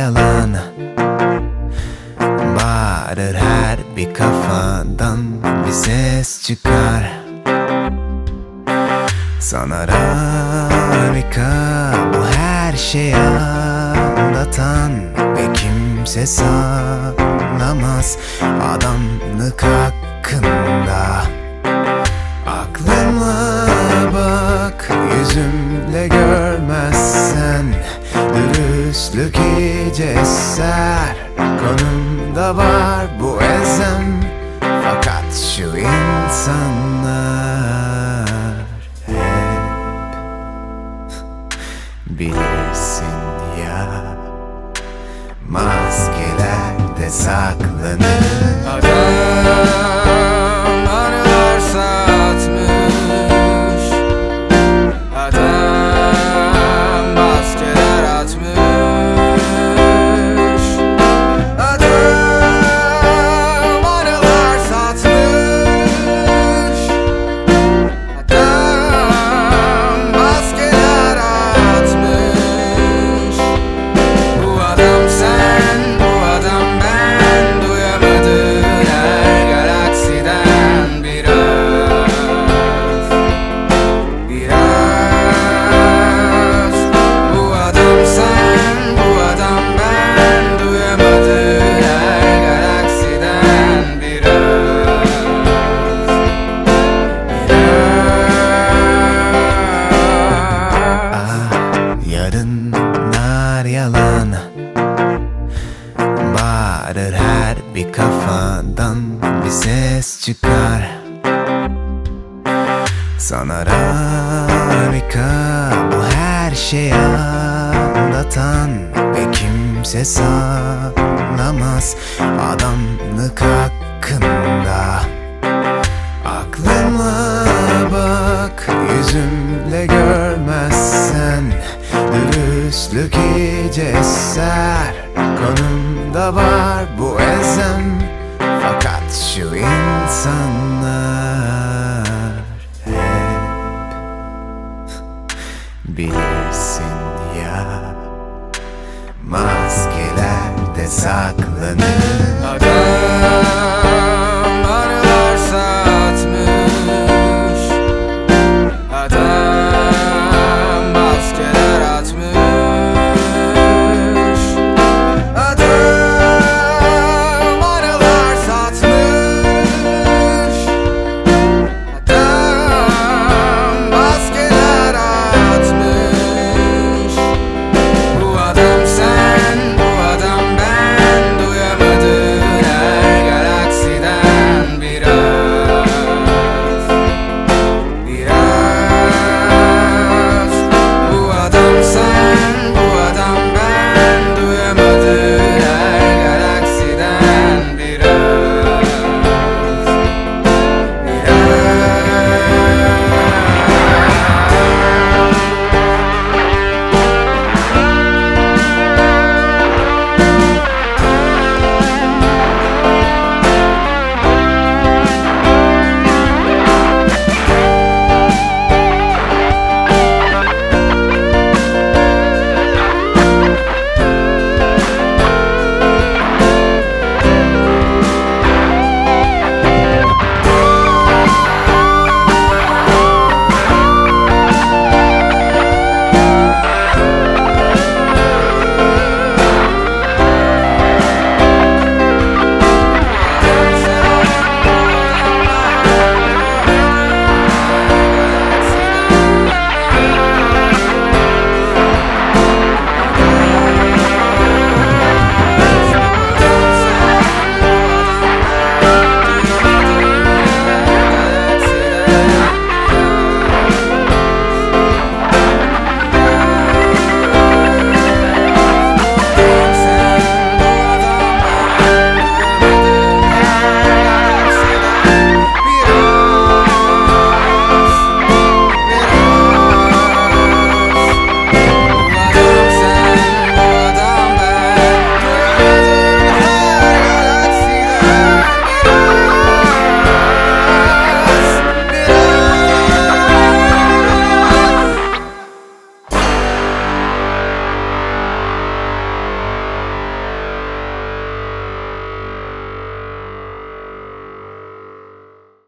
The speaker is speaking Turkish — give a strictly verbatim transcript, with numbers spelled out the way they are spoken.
yalan. Bağırır her bir kafadan bir ses çıkar. Sanar harika bu her şeyi anlatan ve kimse sanamaz adamlık hakkında. Aklıma bak, yüzümle görmezsen dürüstlük iyice eser. Kanımda var bu ezem, fakat şu insanlar hep bilirsin ya, maskelerde saklanır. Adam anılar satmış, adam maskeler atmış. Adam anılar satmış, adam maskeler atmış. Bu adam sen, bu adam ben, duyamadık her galaksiden biraz, biraz. Bu adam sen, bu adam ben, duyamadık her galaksiden biraz, biraz. Ah, yarınlar yalan. Bağırır her bir kafadan bir ses çıkar. Sanar harika bu her şeyi anlatan ve kimse sanamaz adamlık hakkında. Aklıma bak, yüzümle görmezsen dürüstlük iyice eser. Kanımda var bu ezem, fakat şu insanlar hep bilirsin ya, maskelerde saklanır.